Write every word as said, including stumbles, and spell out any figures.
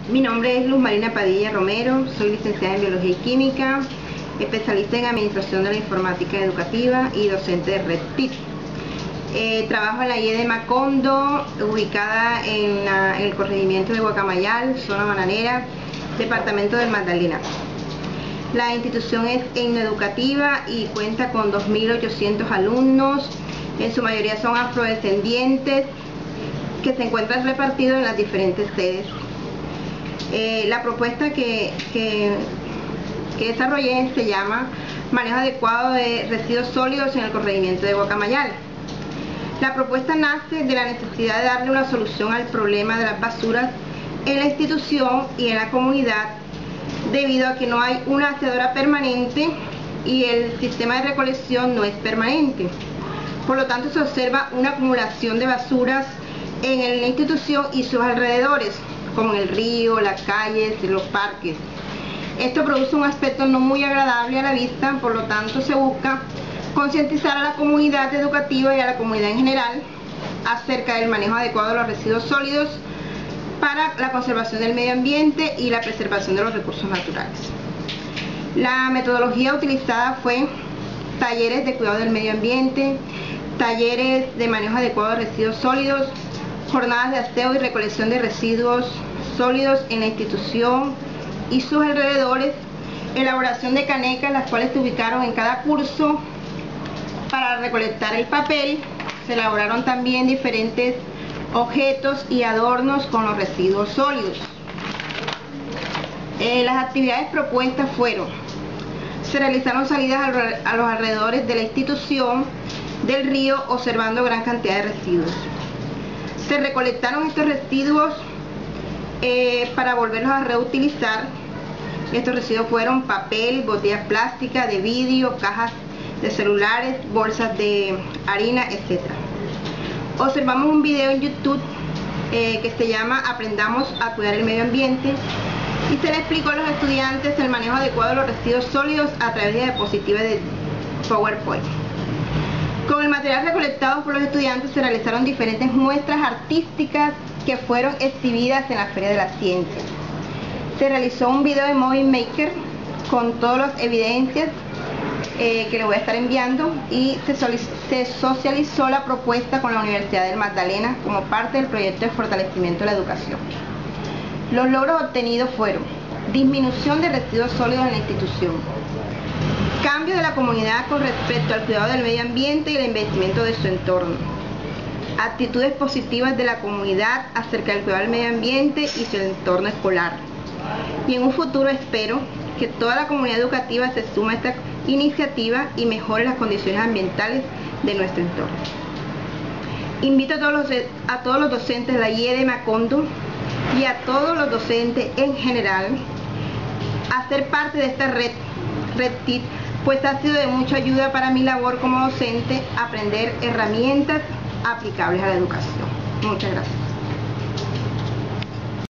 Mi nombre es Luz Marina Padilla Romero, soy licenciada en Biología y Química, especialista en Administración de la Informática Educativa y docente de Red T I C. Eh, trabajo en la I E de Macondo, ubicada en, la, en el corregimiento de Guacamayal, zona bananera, departamento del Magdalena. La institución es etnoeducativa y cuenta con dos mil ochocientos alumnos, en su mayoría son afrodescendientes, que se encuentran repartidos en las diferentes sedes. Eh, la propuesta que, que, que desarrollé se llama Manejo Adecuado de Residuos Sólidos en el Corregimiento de Guacamayal. La propuesta nace de la necesidad de darle una solución al problema de las basuras en la institución y en la comunidad, debido a que no hay una hacedora permanente y el sistema de recolección no es permanente. Por lo tanto, se observa una acumulación de basuras en la institución y sus alrededores, como en el río, las calles, los parques. Esto produce un aspecto no muy agradable a la vista, por lo tanto se busca concientizar a la comunidad educativa y a la comunidad en general acerca del manejo adecuado de los residuos sólidos para la conservación del medio ambiente y la preservación de los recursos naturales. La metodología utilizada fue talleres de cuidado del medio ambiente, talleres de manejo adecuado de residuos sólidos, jornadas de aseo y recolección de residuos sólidos en la institución y sus alrededores, elaboración de canecas, las cuales se ubicaron en cada curso para recolectar el papel. Se elaboraron también diferentes objetos y adornos con los residuos sólidos. Eh, las actividades propuestas fueron: se realizaron salidas a los alrededores de la institución, del río, observando gran cantidad de residuos. Se recolectaron estos residuos eh, para volverlos a reutilizar. Estos residuos fueron papel, botellas plásticas, de vidrio, cajas de celulares, bolsas de harina, etcétera. Observamos un video en YouTube eh, que se llama Aprendamos a cuidar el medio ambiente, y se le explicó a los estudiantes el manejo adecuado de los residuos sólidos a través de diapositivas de PowerPoint. Con el material recolectado por los estudiantes se realizaron diferentes muestras artísticas que fueron exhibidas en la Feria de la Ciencia. Se realizó un video de Movie Maker con todas las evidencias eh, que le voy a estar enviando, y se, se socializó la propuesta con la Universidad del Magdalena como parte del proyecto de fortalecimiento de la educación. Los logros obtenidos fueron: disminución de residuos sólidos en la institución, cambio de la comunidad con respecto al cuidado del medio ambiente y el investimento de su entorno, actitudes positivas de la comunidad acerca del cuidado del medio ambiente y su entorno escolar. Y en un futuro espero que toda la comunidad educativa se sume a esta iniciativa y mejore las condiciones ambientales de nuestro entorno. Invito a todos los, a todos los docentes de la I E de Macondo y a todos los docentes en general a ser parte de esta red, red T I C, pues ha sido de mucha ayuda para mi labor como docente aprender herramientas aplicables a la educación. Muchas gracias.